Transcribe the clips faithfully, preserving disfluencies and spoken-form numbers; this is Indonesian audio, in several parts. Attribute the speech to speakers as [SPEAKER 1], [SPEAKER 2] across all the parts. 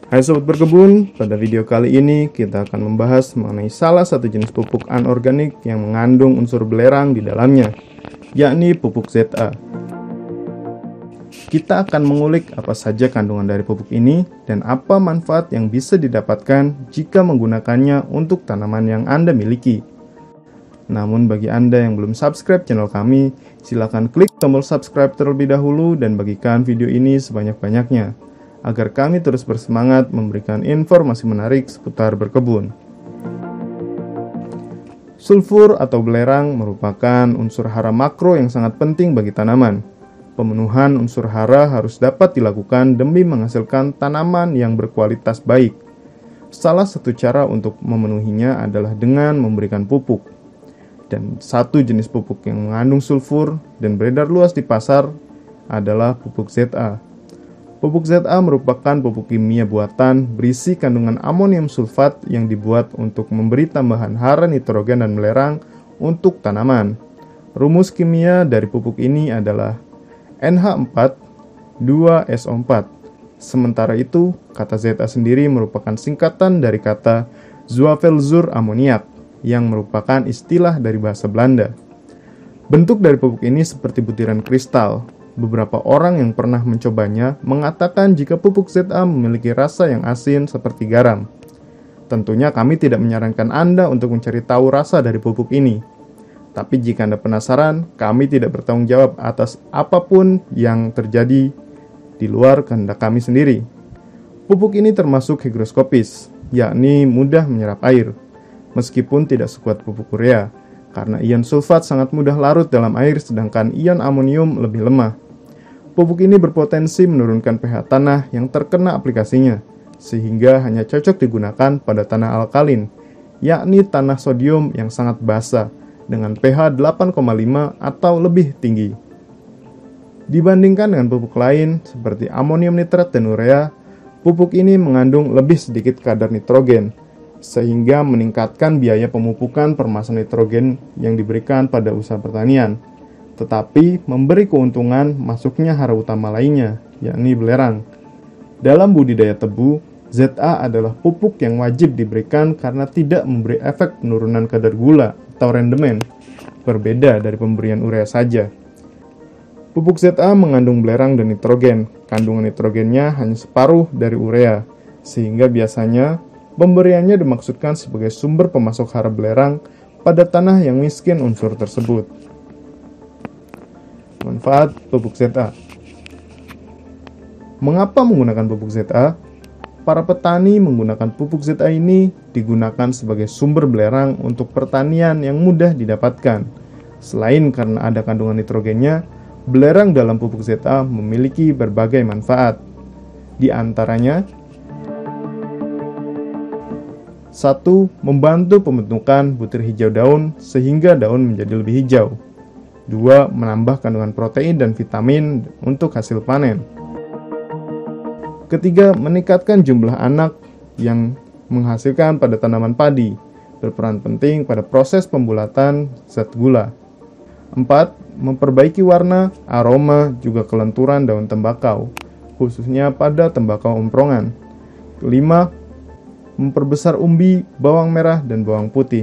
[SPEAKER 1] Hai Sobat Berkebun, pada video kali ini kita akan membahas mengenai salah satu jenis pupuk anorganik yang mengandung unsur belerang di dalamnya, yakni pupuk Z A. Kita akan mengulik apa saja kandungan dari pupuk ini dan apa manfaat yang bisa didapatkan jika menggunakannya untuk tanaman yang Anda miliki. Namun bagi Anda yang belum subscribe channel kami, silakan klik tombol subscribe terlebih dahulu dan bagikan video ini sebanyak-banyaknya, agar kami terus bersemangat memberikan informasi menarik seputar berkebun. Sulfur atau belerang merupakan unsur hara makro yang sangat penting bagi tanaman. Pemenuhan unsur hara harus dapat dilakukan demi menghasilkan tanaman yang berkualitas baik. Salah satu cara untuk memenuhinya adalah dengan memberikan pupuk. Dan satu jenis pupuk yang mengandung sulfur dan beredar luas di pasar adalah pupuk Z A. Pupuk Z A merupakan pupuk kimia buatan berisi kandungan amonium sulfat yang dibuat untuk memberi tambahan hara nitrogen dan belerang untuk tanaman. Rumus kimia dari pupuk ini adalah N H empat dua S O empat. Sementara itu, kata Z A sendiri merupakan singkatan dari kata Zwavelzuur-ammoniak yang merupakan istilah dari bahasa Belanda. Bentuk dari pupuk ini seperti butiran kristal. Beberapa orang yang pernah mencobanya mengatakan jika pupuk Z A memiliki rasa yang asin seperti garam. Tentunya kami tidak menyarankan Anda untuk mencari tahu rasa dari pupuk ini. Tapi jika Anda penasaran, kami tidak bertanggung jawab atas apapun yang terjadi di luar kehendak kami sendiri. Pupuk ini termasuk higroskopis, yakni mudah menyerap air, meskipun tidak sekuat pupuk urea, karena ion sulfat sangat mudah larut dalam air sedangkan ion amonium lebih lemah. Pupuk ini berpotensi menurunkan pH tanah yang terkena aplikasinya, sehingga hanya cocok digunakan pada tanah alkalin, yakni tanah sodium yang sangat basa, dengan pH delapan koma lima atau lebih tinggi. Dibandingkan dengan pupuk lain, seperti amonium nitrat dan urea, pupuk ini mengandung lebih sedikit kadar nitrogen, sehingga meningkatkan biaya pemupukan per massa nitrogen yang diberikan pada usaha pertanian, tetapi memberi keuntungan masuknya hara utama lainnya, yakni belerang. Dalam budidaya tebu, Z A adalah pupuk yang wajib diberikan karena tidak memberi efek penurunan kadar gula atau rendemen, berbeda dari pemberian urea saja. Pupuk Z A mengandung belerang dan nitrogen, kandungan nitrogennya hanya separuh dari urea, sehingga biasanya pemberiannya dimaksudkan sebagai sumber pemasok hara belerang pada tanah yang miskin unsur tersebut. Manfaat pupuk Z A. Mengapa menggunakan pupuk Z A? Para petani menggunakan pupuk Z A ini digunakan sebagai sumber belerang untuk pertanian yang mudah didapatkan. Selain karena ada kandungan nitrogennya, belerang dalam pupuk Z A memiliki berbagai manfaat. Di antaranya, satu. Membantu pembentukan butir hijau daun sehingga daun menjadi lebih hijau. Dua. Menambah kandungan protein dan vitamin untuk hasil panen. Ketiga. Meningkatkan jumlah anak yang menghasilkan pada tanaman padi, berperan penting pada proses pembulatan zat gula. Empat. Memperbaiki warna, aroma, juga kelenturan daun tembakau, khususnya pada tembakau emprongan. Kelima. Memperbesar umbi, bawang merah, dan bawang putih.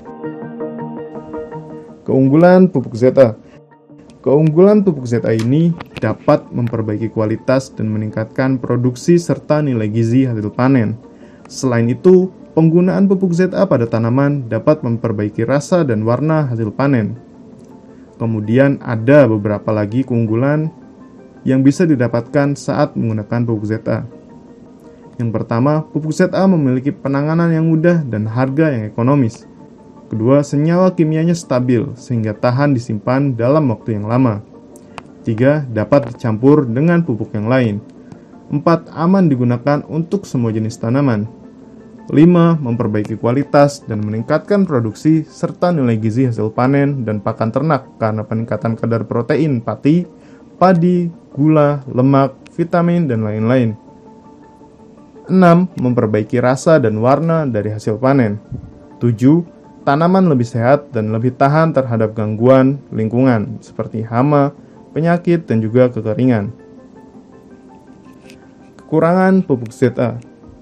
[SPEAKER 1] Keunggulan pupuk Z A. Keunggulan pupuk Z A ini dapat memperbaiki kualitas dan meningkatkan produksi serta nilai gizi hasil panen. Selain itu, penggunaan pupuk Z A pada tanaman dapat memperbaiki rasa dan warna hasil panen. Kemudian ada beberapa lagi keunggulan yang bisa didapatkan saat menggunakan pupuk Z A. Yang pertama, pupuk Z A memiliki penanganan yang mudah dan harga yang ekonomis. Kedua, senyawa kimianya stabil sehingga tahan disimpan dalam waktu yang lama. Tiga, dapat dicampur dengan pupuk yang lain. Empat, aman digunakan untuk semua jenis tanaman. Lima, memperbaiki kualitas dan meningkatkan produksi serta nilai gizi hasil panen dan pakan ternak karena peningkatan kadar protein pati, padi, gula, lemak, vitamin, dan lain-lain. Enam, memperbaiki rasa dan warna dari hasil panen. Tujuh, tanaman lebih sehat dan lebih tahan terhadap gangguan lingkungan seperti hama, penyakit, dan juga kekeringan. Kekurangan pupuk Z A.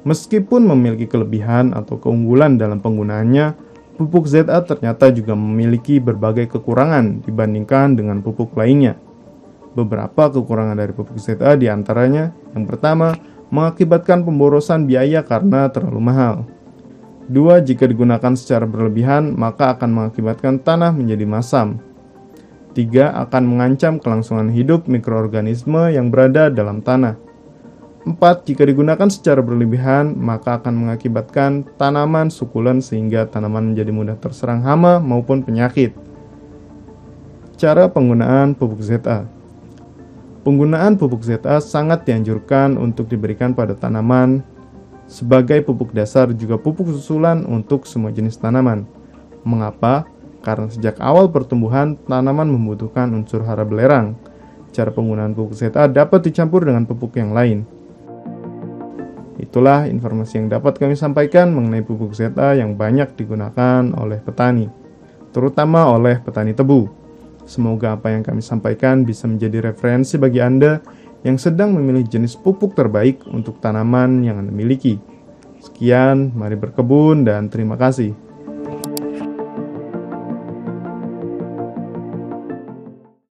[SPEAKER 1] Meskipun memiliki kelebihan atau keunggulan dalam penggunaannya, pupuk Z A ternyata juga memiliki berbagai kekurangan dibandingkan dengan pupuk lainnya. Beberapa kekurangan dari pupuk Z A diantaranya, yang pertama, mengakibatkan pemborosan biaya karena terlalu mahal. Dua, jika digunakan secara berlebihan, maka akan mengakibatkan tanah menjadi masam. Tiga, akan mengancam kelangsungan hidup mikroorganisme yang berada dalam tanah. Empat, jika digunakan secara berlebihan, maka akan mengakibatkan tanaman sukulen sehingga tanaman menjadi mudah terserang hama maupun penyakit. Cara penggunaan pupuk Z A. Penggunaan pupuk Z A sangat dianjurkan untuk diberikan pada tanaman sebagai pupuk dasar juga pupuk susulan untuk semua jenis tanaman. Mengapa? Karena sejak awal pertumbuhan, tanaman membutuhkan unsur hara belerang. Cara penggunaan pupuk Z A dapat dicampur dengan pupuk yang lain. Itulah informasi yang dapat kami sampaikan mengenai pupuk Z A yang banyak digunakan oleh petani, terutama oleh petani tebu. Semoga apa yang kami sampaikan bisa menjadi referensi bagi Anda yang sedang memilih jenis pupuk terbaik untuk tanaman yang Anda miliki. Sekian, mari berkebun dan terima kasih.